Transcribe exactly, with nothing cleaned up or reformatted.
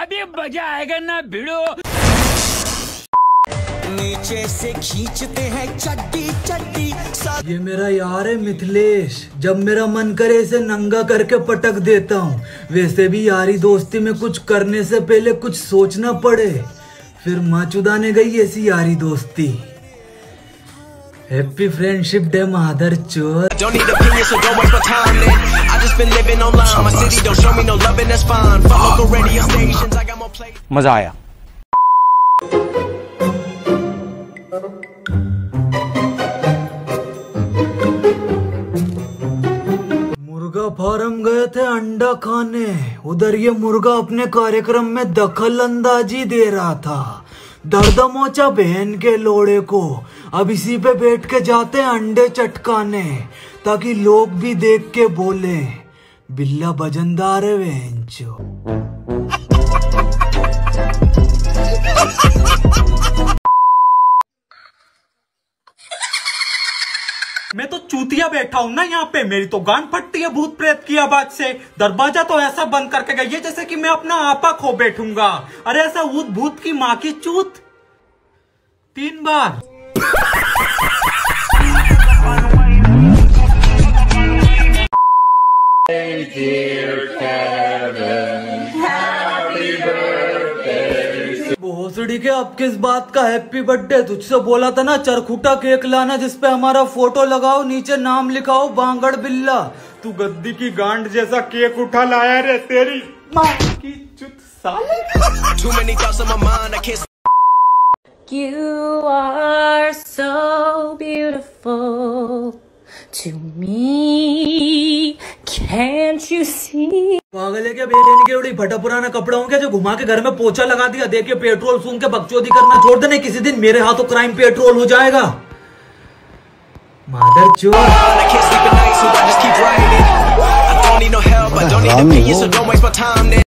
अभी मजा आएगा ना भिड़ो। नीचे से खींचते हैं चड्डी चड्डी। ये मेरा यार है मिथिलेश, जब मेरा मन करे इसे नंगा करके पटक देता हूँ। वैसे भी यारी दोस्ती में कुछ करने से पहले कुछ सोचना पड़े, फिर माँ चुदाने गई ऐसी यारी दोस्ती। हैप्पी फ्रेंडशिप डे मादर चोर। मजा आया। मुर्गा फार्म गए थे अंडा खाने, उधर ये मुर्गा अपने कार्यक्रम में दखल अंदाजी दे रहा था। दर्द मोचा बहन के लोड़े को। अब इसी पे बैठ के जाते हैं अंडे चटकाने, ताकि लोग भी देख के बोले बिल्ला बजनदार है वेंचो। मैं तो चूतिया बैठा हूँ ना यहाँ पे, मेरी तो गांड फटती है भूत प्रेत की आवाज से। दरवाजा तो ऐसा बंद करके गई है जैसे कि मैं अपना आपा खो बैठूंगा। अरे ऐसा भूत भूत की माँ की चूत तीन बार। भोसड़ी के अब किस बात का हैप्पी बर्थडे? तुझसे बोला था ना चरखुटा केक लाना जिसपे हमारा फोटो लगाओ, नीचे नाम लिखाओ बांगड़ बिल्ला। तू गद्दी की गांड जैसा केक उठा लाया रे, तेरी माँ की चुत साले। You are so beautiful to me, can't you see? पागल है क्या बेटे के? उड़ी फटा पुराना कपड़ा हूँ क्या जो घुमा के घर में पोछा लगा दिया? देखिए पेट्रोल सूंघ के बकचोदी करना छोड़ देने, किसी दिन मेरे हाथों क्राइम पेट्रोल हो जाएगा। मादर चोर।